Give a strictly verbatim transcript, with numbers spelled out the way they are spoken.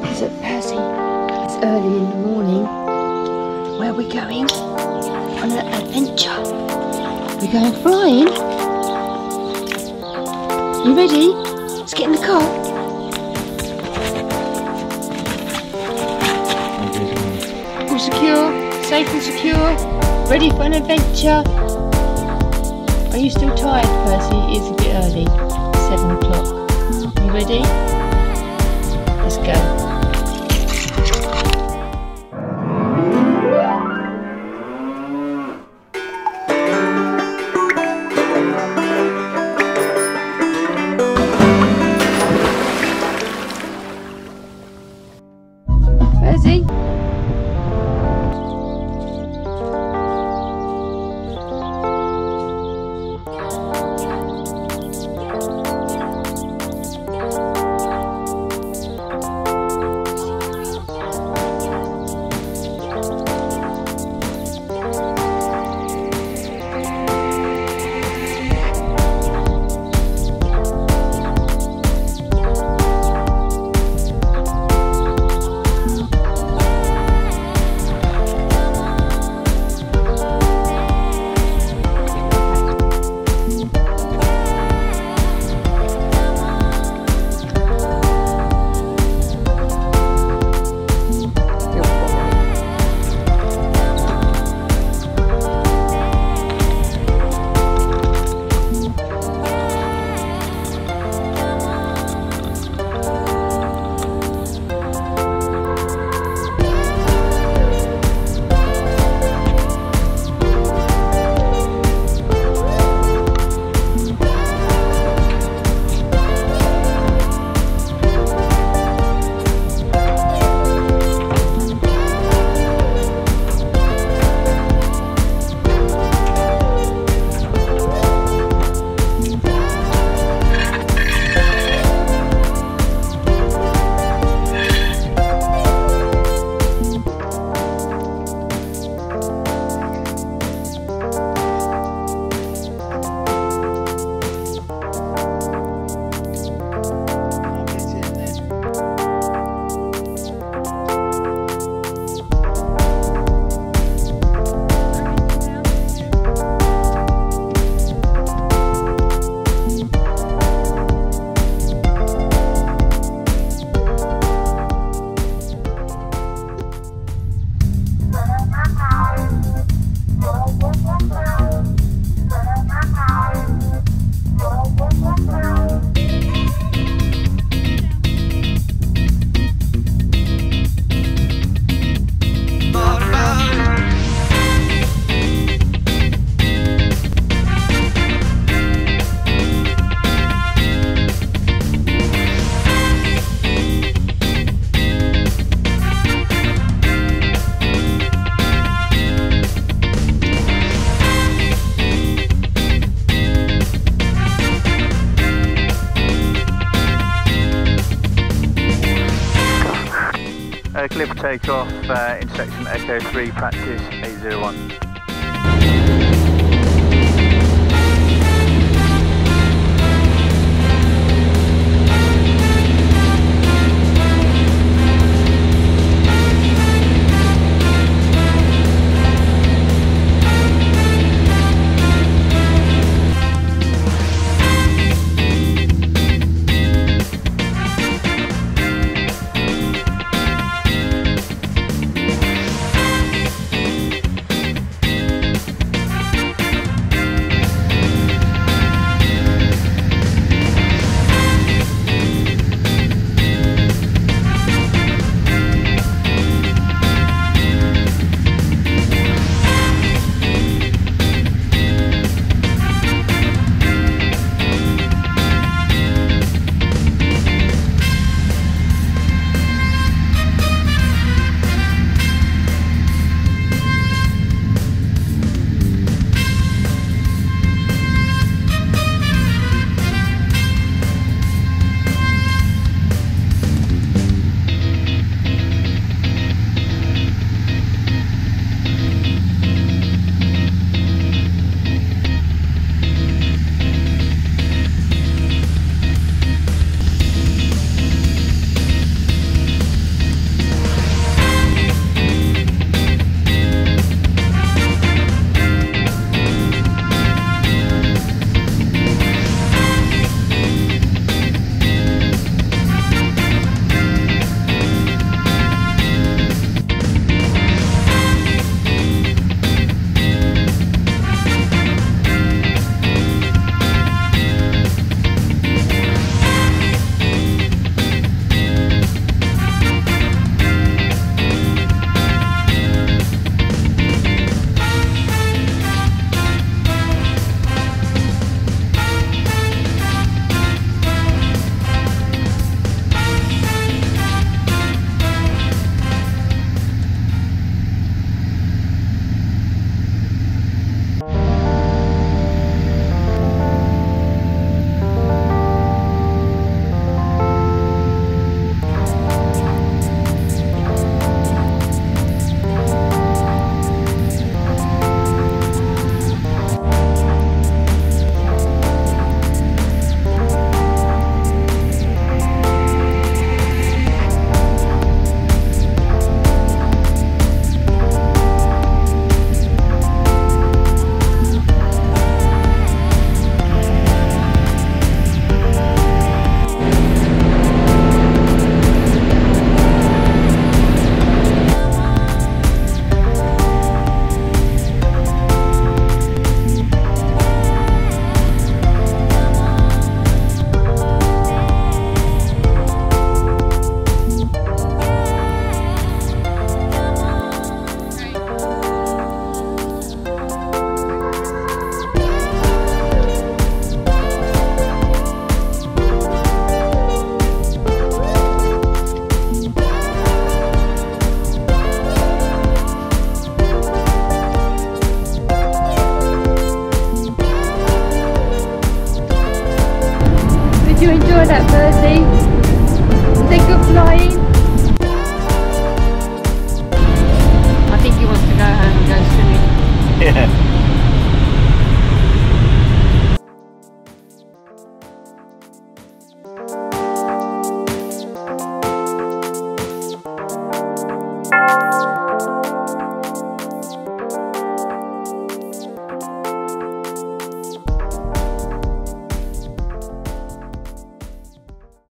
Look, Percy, it's early in the morning. Where are we going? On an adventure. We're going flying. You ready? Let's get in the car. All secure, safe and secure, ready for an adventure. Are you still tired, Percy? It is a bit early. Seven o'clock. You ready? Let's go. Percy? Uh, clear for takeoff, uh, intersection Echo three, practice eight zero one. Did you enjoy that, Percy? Was it good flying? I think he wants to go home and go swimming. Yeah.